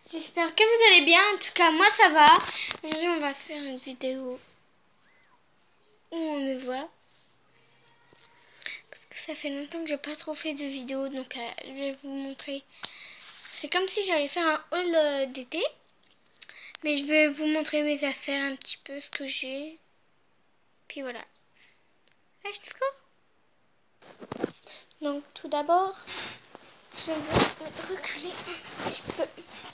J'espère que vous allez bien. En tout cas, moi ça va. Aujourd'hui, on va faire une vidéo où on me voit. Parce que ça fait longtemps que j'ai pas trop fait de vidéo. Donc, je vais vous montrer. C'est comme si j'allais faire un haul d'été. Mais je vais vous montrer mes affaires un petit peu, ce que j'ai. Puis voilà. Let's go. Donc, tout d'abord, je vais me reculer un petit peu.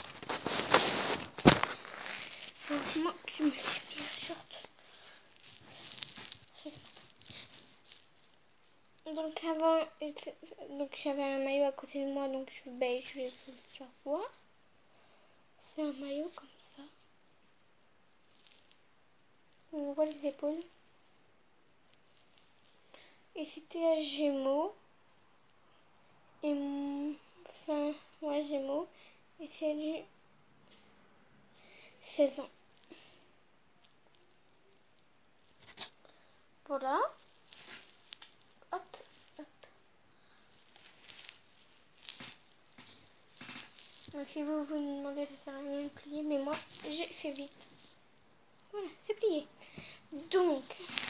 Heureusement que je me suis mis un short. Donc avant, j'avais un maillot à côté de moi, donc je vais vous le faire voir. C'est un maillot comme ça. On voit les épaules. Et c'était à Gémeaux. Et enfin, ouais, Gémeaux. Et c'est du 16 ans. Voilà. Hop, hop. Donc si vous vous demandez, ça sert à rien de plier, mais moi, j'ai fait vite. Voilà, c'est plié. Donc,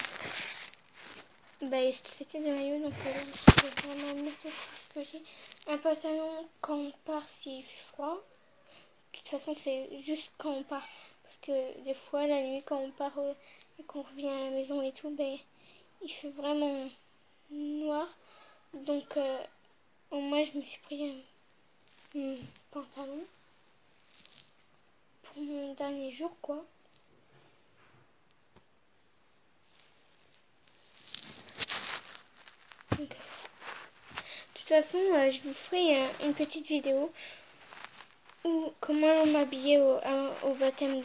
c'était des maillots, donc c'est vraiment le ce que j'ai. Un pantalon quand on part s'il fait froid. De toute façon, c'est juste quand on part. Parce que des fois, la nuit, quand on part et qu'on revient à la maison et tout, il fait vraiment noir. Donc, moi, je me suis pris un pantalon pour mon dernier jour, quoi. Donc, de toute façon, je vous ferai une petite vidéo où comment m'habiller au baptême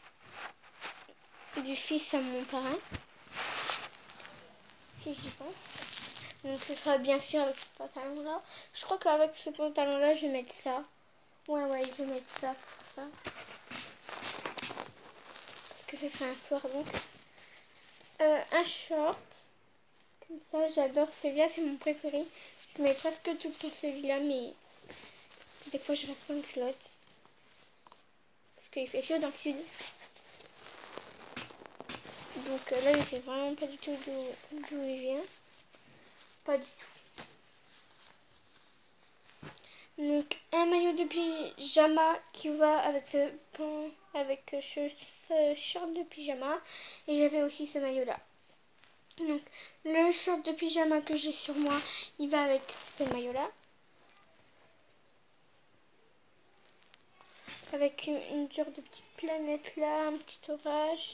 du fils à mon parrain. Si j'y pense. Donc ce sera bien sûr avec ce pantalon là. Je crois qu'avec ce pantalon là je vais mettre ça. Ouais, je vais mettre ça pour ça. Parce que ce sera un soir donc. Un short. Comme ça, j'adore celui-là, c'est mon préféré. Je mets presque tout le temps celui-là, mais des fois je reste en culotte. Parce qu'il fait chaud dans le sud. Donc là je sais vraiment pas du tout d'où il vient. Pas du tout. Donc un maillot de pyjama qui va avec ce short de pyjama. Et j'avais aussi ce maillot là. Donc le short de pyjama que j'ai sur moi, il va avec ce maillot là. Avec une genre de petite planète là, un petit orage.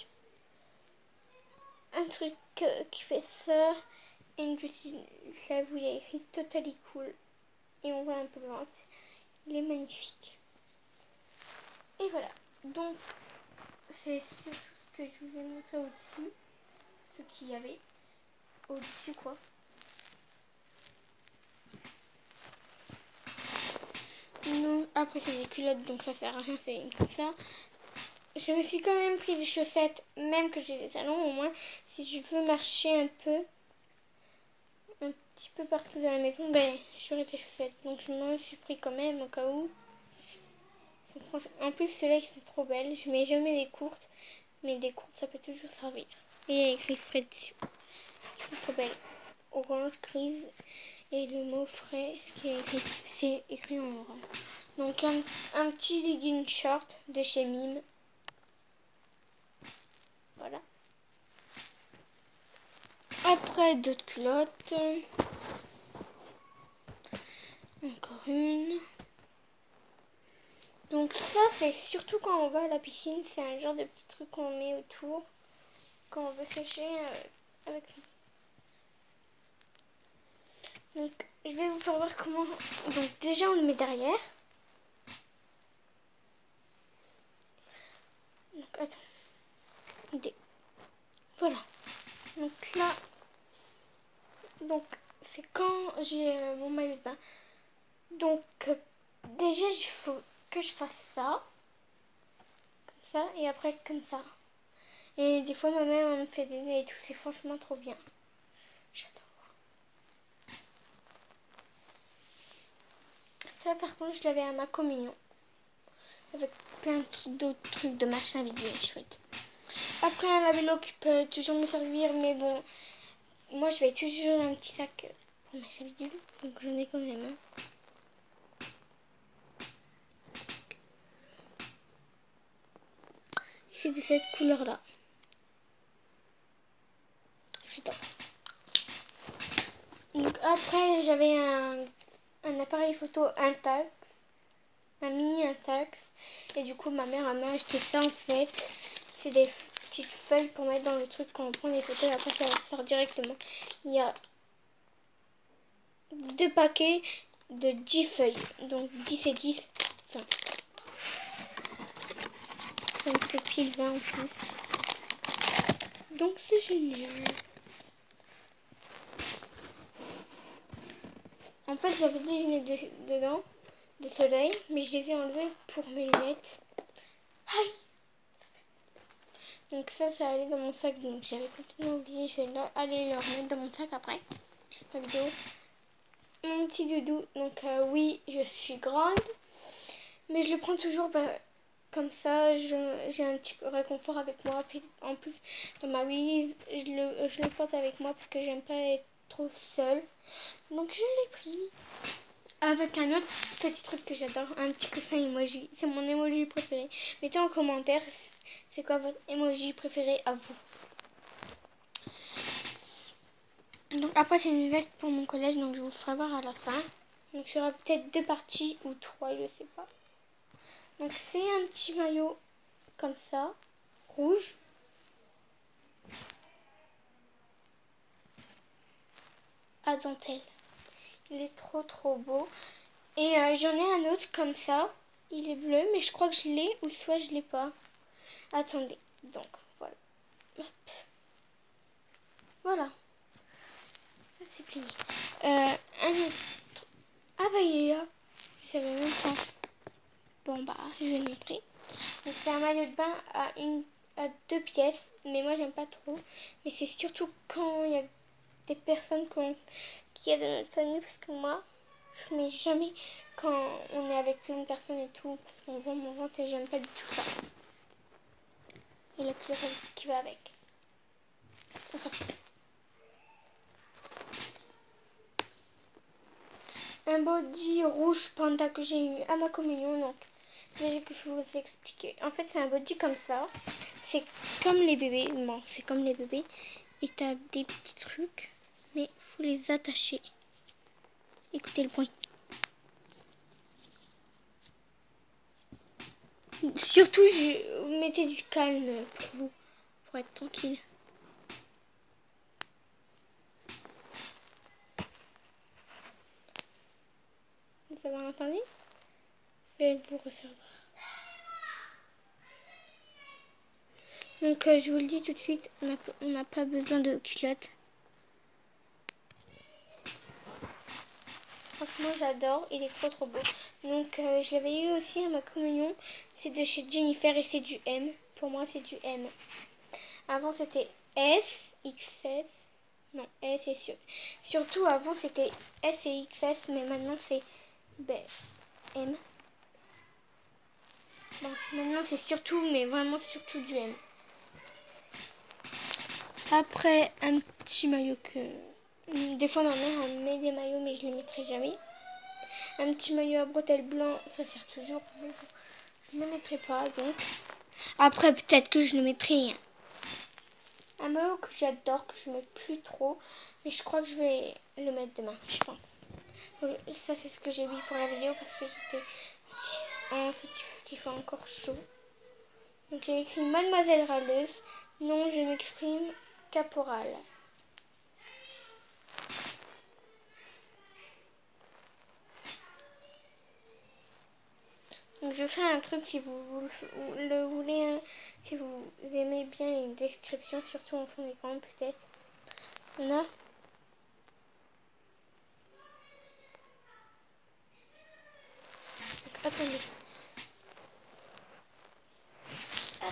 Un truc qui fait ça. Et une petite là où il y a écrit Totally Cool. Et on voit un peu loin. Il est magnifique. Et voilà. Donc c'est tout ce que je vous ai montré au-dessus. Ce qu'il y avait au-dessus quoi. Non, après c'est des culottes donc ça sert à rien, c'est comme ça. Je me suis quand même pris des chaussettes, même que j'ai des talons, au moins si je veux marcher un petit peu partout dans la maison, j'aurai des chaussettes. Donc je m'en suis pris quand même au cas où. En plus ceux-là ils sont trop belles, je mets jamais des courtes, mais des courtes ça peut toujours servir. Et il y a écrit frais dessus. Ils sont trop belles. Orange, grise et le mot frais, ce qui est écrit, c'est écrit en orange. Donc un petit legging short de chez Mime. Voilà. Après d'autres culottes. Encore une. Donc ça c'est surtout quand on va à la piscine. C'est un genre de petit truc qu'on met autour. Quand on veut sécher avec ça. Donc je vais vous faire voir comment. Donc déjà on le met derrière. Donc attends. Voilà. Donc là. Donc c'est quand j'ai mon maillot de bain. Donc déjà il faut que je fasse ça. Comme ça. Et après comme ça. Et des fois ma mère me fait des nœuds et tout. C'est franchement trop bien. J'adore. Ça par contre je l'avais à ma communion. avec plein d'autres trucs de machin vidéo chouette. Après un lave-vélo qui peut toujours me servir, mais bon, moi je vais toujours un petit sac pour machin vidéo, donc j'en ai quand même un. C'est de cette couleur là. Donc après j'avais un appareil photo Intax, un mini Intax, et du coup ma mère m'a acheté ça en fait. C'est des petites feuilles pour mettre dans le truc quand on prend les photos et après ça sort directement. Il y a 2 paquets de 10 feuilles, donc 10 et 10, 20. Ça me fait pile 20 en plus. Donc c'est génial. En fait j'avais des lunettes dedans de soleil, mais je les ai enlevées pour mes lunettes. Aïe! Donc ça allait dans mon sac, donc j'avais complètement oublié. Je vais aller le remettre dans mon sac après la vidéo. Mon petit doudou, donc oui, je suis grande, mais je le prends toujours comme ça. J'ai un petit réconfort avec moi. Puis, en plus, dans ma valise, je le porte avec moi parce que j'aime pas être trop seule. Donc je l'ai pris avec un autre petit truc que j'adore, un petit coussin emoji. C'est mon emoji préféré. Mettez en commentaire c'est quoi votre emoji préféré à vous. Donc après c'est une veste pour mon collège, donc je vous ferai voir à la fin. Donc il y aura peut-être 2 parties ou 3, je sais pas. Donc c'est un petit maillot comme ça, rouge. À dentelle. Il est trop beau. Et j'en ai un autre comme ça. Il est bleu, mais je crois que je l'ai ou soit je l'ai pas. Attendez, donc voilà. Hop. Voilà. Ça c'est plié. Un autre. Ah bah il est là. Je savais même pas. Bon bah je vais le montrer. Donc c'est un maillot de bain à 2 pièces. Mais moi j'aime pas trop. Mais c'est surtout quand il y a des personnes qui est de notre famille. Parce que moi je mets jamais quand on est avec une personne et tout. Parce qu'on voit mon ventre et j'aime pas du tout ça. Et la couleur qui va avec. On s'en fout. Un body rouge panda que j'ai eu à ma communion, donc je vais vous expliquer. En fait, c'est un body comme ça. C'est comme les bébés. Bon, c'est comme les bébés. Et t'as des petits trucs, mais faut les attacher. Écoutez le bruit. Surtout, mettez du calme pour vous, pour être tranquille. Vous avez entendu? Je vais vous refaire voir. Donc je vous le dis tout de suite, on n'a pas besoin de culottes. Franchement j'adore, il est trop beau. Donc je l'avais eu aussi à ma communion. C'est de chez Jennifer et c'est du M. Pour moi c'est du M. Avant c'était S, XS. Non, S et surtout avant c'était S et XS, mais maintenant c'est M. Bon, maintenant c'est surtout, mais vraiment surtout du M. Après, un petit maillot que... Des fois ma mère elle met des maillots, mais je les mettrai jamais. Un petit maillot à bretelles blanc, ça sert toujours. Je ne le mettrai pas, donc. Après, peut-être que je le mettrai. Un maillot que j'adore, que je mets plus trop. Mais je crois que je vais le mettre demain, je pense. Ça, c'est ce que j'ai mis pour la vidéo parce que j'étais en petit parce qu'il fait encore chaud. Donc, il y a écrit Mademoiselle râleuse. Non, je m'exprime caporal. Donc je ferai un truc si vous le voulez, si vous aimez bien une description, surtout en fond d'écran peut-être. On a attendez. Hop.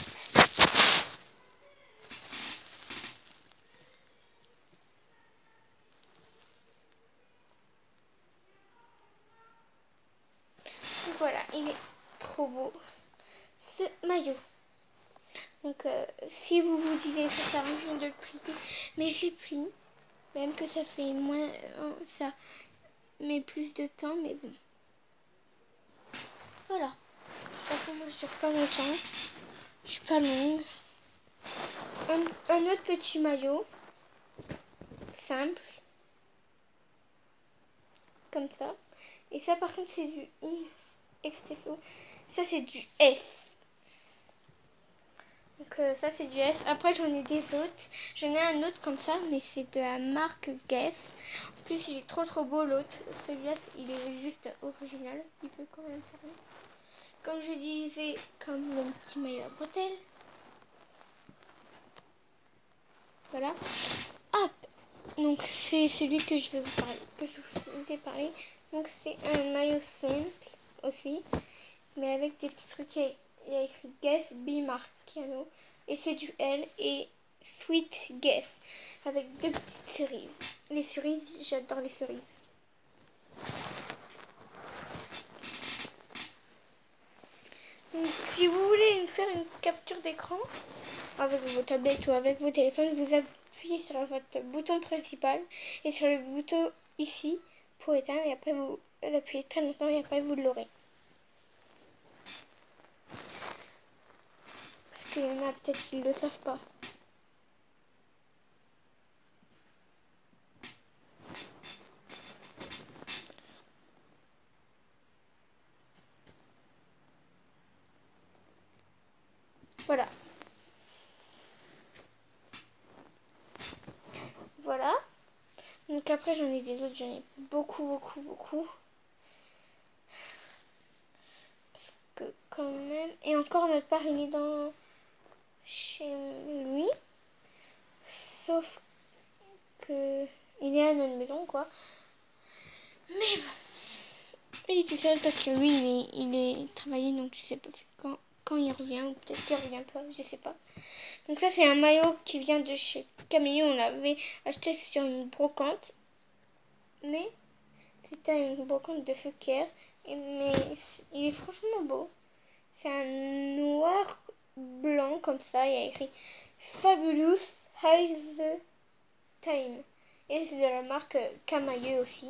Voilà, il est trop beau. ce maillot. Donc si vous vous disiez ça sert à rien de le plier, mais je l'ai plie, même que ça fait moins, ça met plus de temps, mais bon. Voilà. De toute façon, moi je dure pas longtemps, je suis pas longue. Un autre petit maillot, simple, comme ça. Et ça par contre c'est du Exteso. Ça c'est du S. Donc ça c'est du S. Après j'en ai des autres. J'en ai un autre comme ça, mais c'est de la marque Guess. En plus il est trop beau l'autre. Celui-là il est juste original. Il peut quand même servir. Comme je disais, comme le petit maillot à bretelles. Voilà. Hop. Donc c'est celui que je vais vous parler, que je vous ai parlé. Donc c'est un maillot simple aussi, mais avec des petits trucs. Il y a écrit Guess Be Marciano et c'est du L et Sweet Guess avec deux petites cerises. Les cerises, j'adore les cerises. Donc, si vous voulez faire une capture d'écran avec vos tablettes ou avec vos téléphones, vous appuyez sur votre bouton principal et sur le bouton ici pour éteindre et après vous appuyez très longtemps et après vous l'aurez. Parce qu'il y en a peut-être qui ne le savent pas. Voilà. Voilà. Donc après j'en ai des autres, j'en ai beaucoup. Parce que quand même... Et encore notre part il est dans... chez lui. Sauf que... il est à notre maison quoi. Mais bon. Il est tout seul parce que lui il est travaillé donc je sais pas quand il revient ou peut-être qu'il revient pas, je sais pas. Donc ça c'est un maillot qui vient de chez Camillon, on l'avait acheté sur une brocante. Mais c'était une brocante de Feuquières. Mais il est franchement beau. C'est un noir blanc comme ça. Il y a écrit Fabulous High the Time. Et c'est de la marque Camailleux aussi.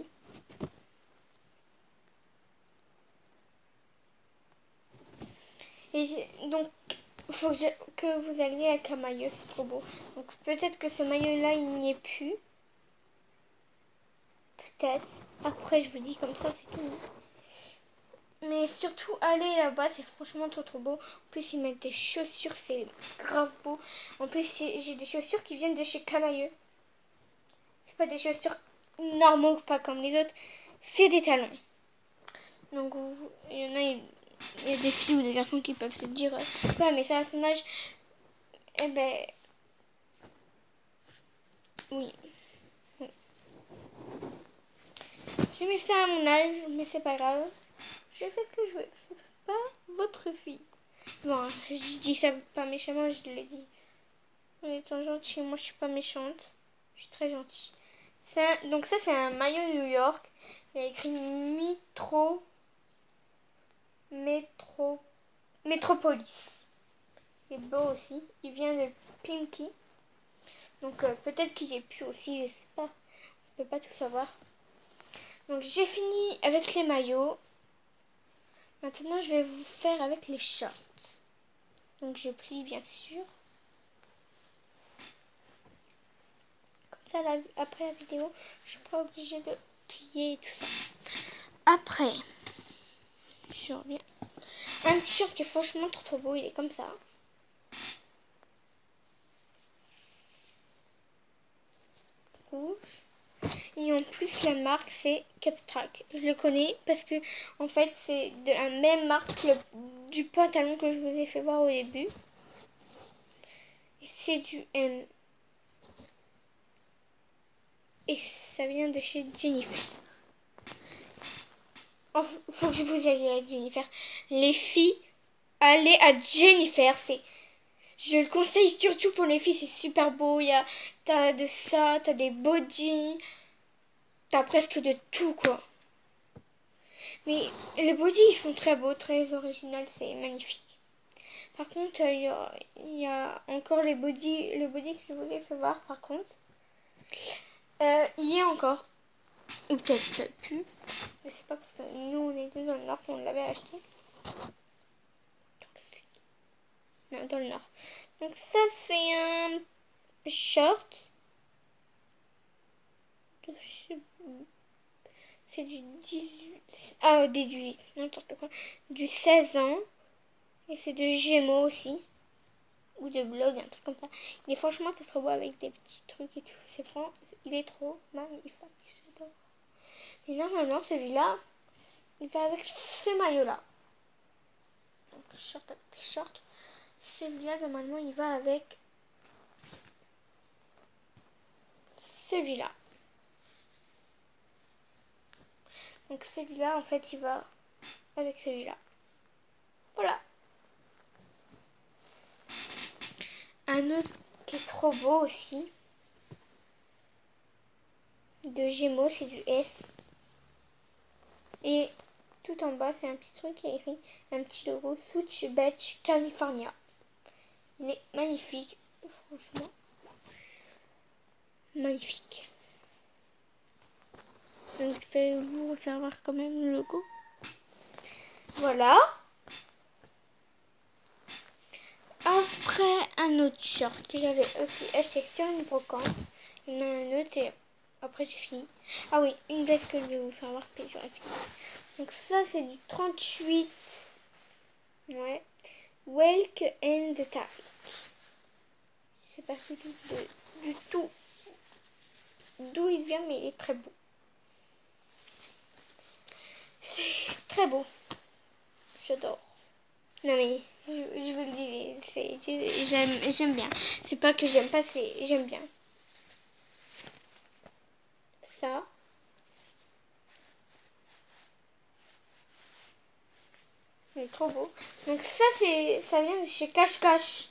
Et donc, il faut que vous alliez à Camailleux, c'est trop beau. Donc peut-être que ce maillot-là, il n'y est plus. Peut-être. Après, je vous dis comme ça, c'est tout. Mais surtout, allez là-bas, c'est franchement trop beau. En plus, ils mettent des chaussures, c'est grave beau. En plus, j'ai des chaussures qui viennent de chez Camailleux. C'est pas des chaussures normaux, pas comme les autres. C'est des talons. Donc, il y en a, il y a des filles ou des garçons qui peuvent se dire quoi, mais ça à son âge. Eh ben, oui. Je mets ça à mon âge, mais c'est pas grave. Je fais ce que je veux. C'est pas votre fille. Bon, je dis ça pas méchamment, je l'ai dit. En étant gentille, moi je suis pas méchante. Je suis très gentille. Donc ça c'est un maillot New York. Il y a écrit Metropolis. Il est beau aussi. Il vient de Pinky. Donc peut-être qu'il est plus aussi, je sais pas. On peut pas tout savoir. Donc j'ai fini avec les maillots. Maintenant je vais vous faire avec les shorts. Donc je plie bien sûr. Comme ça après la vidéo, je suis pas obligée de plier et tout ça. Après, je reviens. Un t-shirt qui est franchement trop beau, il est comme ça. Rouge. Et en plus la marque c'est Captrack. Je le connais parce que en fait c'est de la même marque que du pantalon que je vous ai fait voir au début. C'est du M. Et ça vient de chez Jennifer. Faut que je vous aille à Jennifer. Les filles, allez à Jennifer. Je le conseille surtout pour les filles, c'est super beau. T'as de ça, t'as des bodys, t'as presque de tout quoi. Mais les bodys ils sont très beaux, très originaux, c'est magnifique. Par contre, il y a encore le body que je voulais savoir par contre. Il y a encore, ou peut-être plus, je sais pas parce que nous on était dans le nord on l'avait acheté. Non, dans le nord. Donc ça c'est un short. C'est du 18, ah 18, n'importe quoi, du 16 ans. Et c'est de Gémeaux aussi. Ou de blog, un truc comme ça. Il est franchement très trop beau avec des petits trucs et tout. C'est franc, il est trop magnifique. J'adore. Et normalement, celui-là, il va avec ce maillot-là. Donc, short avec des shorts. Celui-là, normalement, il va avec celui-là. Donc, celui-là, en fait, il va avec celui-là. Voilà. Un autre qui est trop beau aussi. De Gémeaux, c'est du S. Et tout en bas, c'est un petit truc qui est écrit, un petit logo, Switch Beach California. Il est magnifique, franchement. Magnifique. Donc je vais vous faire voir quand même le logo. Voilà. Après, un autre short que j'avais aussi acheté sur une brocante. Il y en a un autre et après j'ai fini. Ah oui, une veste que je vais vous faire voir puis j'aurai fini. Donc ça c'est du 38. Ouais. Welk and the Tariq. Je sais pas du tout d'où il vient, mais il est très beau. C'est très beau. J'adore. Non mais, je vous le dis, j'aime bien. C'est pas que j'aime pas, c'est j'aime bien. Ça. Il est trop beau. Donc ça vient de chez Cache Cache.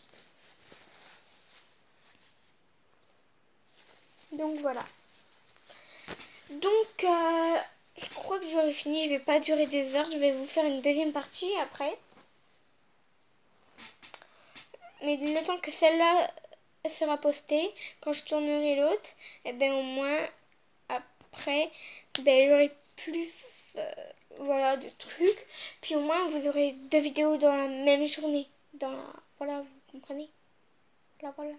Donc voilà. Donc je crois que j'aurai fini. Je vais pas durer des heures. Je vais vous faire une deuxième partie après. Mais le temps que celle-là sera postée, quand je tournerai l'autre, et ben au moins après, ben j'aurai plus voilà de trucs. Puis au moins vous aurez 2 vidéos dans la même journée. Voilà, vous comprenez. Voilà.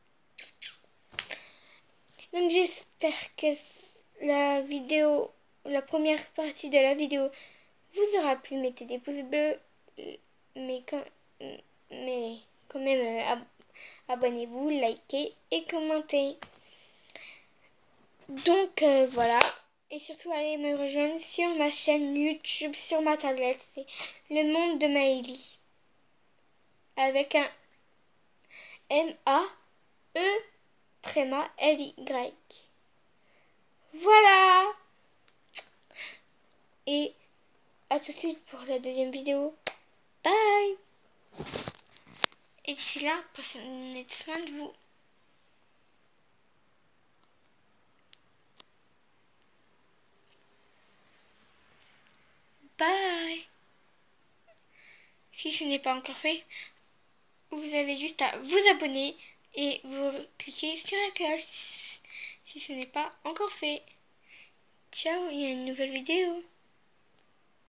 Donc j'espère que la première partie de la vidéo vous aura plu. Mettez des pouces bleus, mais quand même abonnez-vous, likez et commentez. Donc voilà. Et surtout allez me rejoindre sur ma chaîne YouTube, sur ma tablette. C'est Le Monde de Maëlie. Avec un MAELY. Voilà. Et à tout de suite pour la deuxième vidéo. Bye. Et d'ici là, prenez soin de vous. Bye. Si ce n'est pas encore fait, vous avez juste à vous abonner et vous cliquez sur la cloche si ce n'est pas encore fait. Ciao, il y a une nouvelle vidéo.